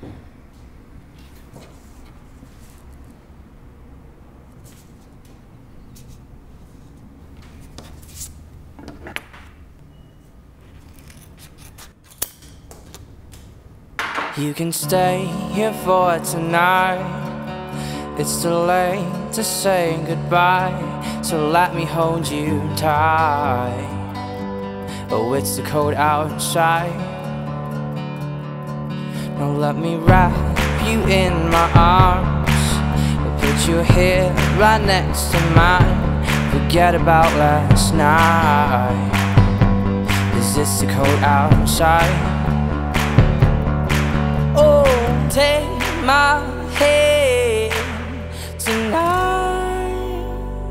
You can stay here for tonight. It's too late to say goodbye, so let me hold you tight. Oh, it's too cold outside. Now let me wrap you in my arms. I'll put your head right next to mine. Forget about last night, 'cause it's too cold outside. Oh, take my hand tonight.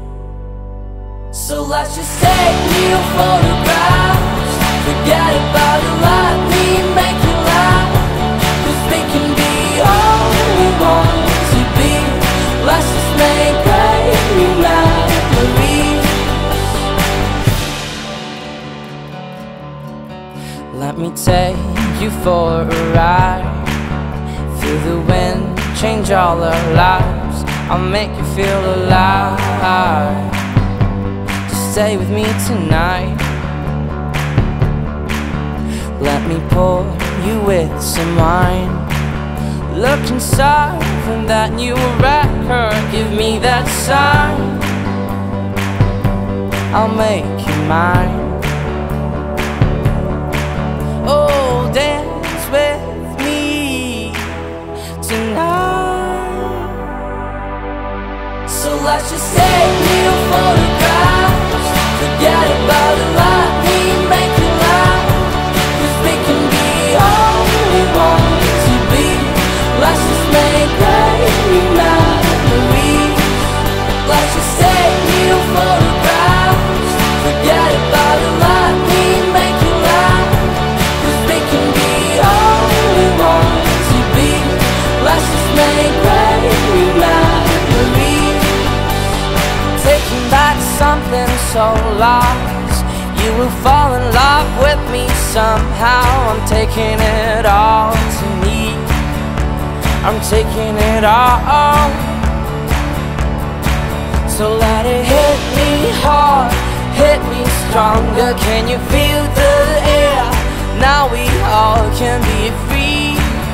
So let's just take new photographs. Forget about it, let me make you laugh. 'Cause we can be all we want to be. Let's just make great new memories. Let me take you for a ride. Feel the wind change all our lives. I'll make you feel alive. Just stay with me tonight. Let me pour you with some wine. Look inside from that new record. Give me that sign. I'll make you mine. Oh, dance with tonight. So let's just take new photographs. Forget about it, let me make you laugh. 'Cause we can be all we want to be. Let's just make great new memories. Let's just take new photographs. Forget about it, let me make you laugh. 'Cause we can be all we want to be. Let's just make great new memories. Taking back something so lost. You will fall in love with me somehow. I'm taking it all to me. I'm taking it all. So let it hit me hard, hit me stronger. Can you feel the air? Now we all can be free.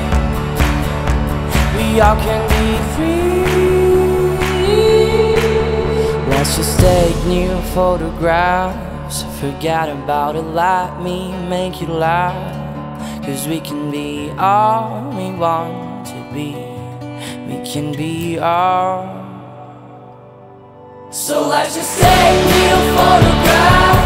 We all can be free. Let's just take new photographs. Forget about it, let me make you laugh. 'Cause we can be all we want to be. We can be all. So let's just take new photographs.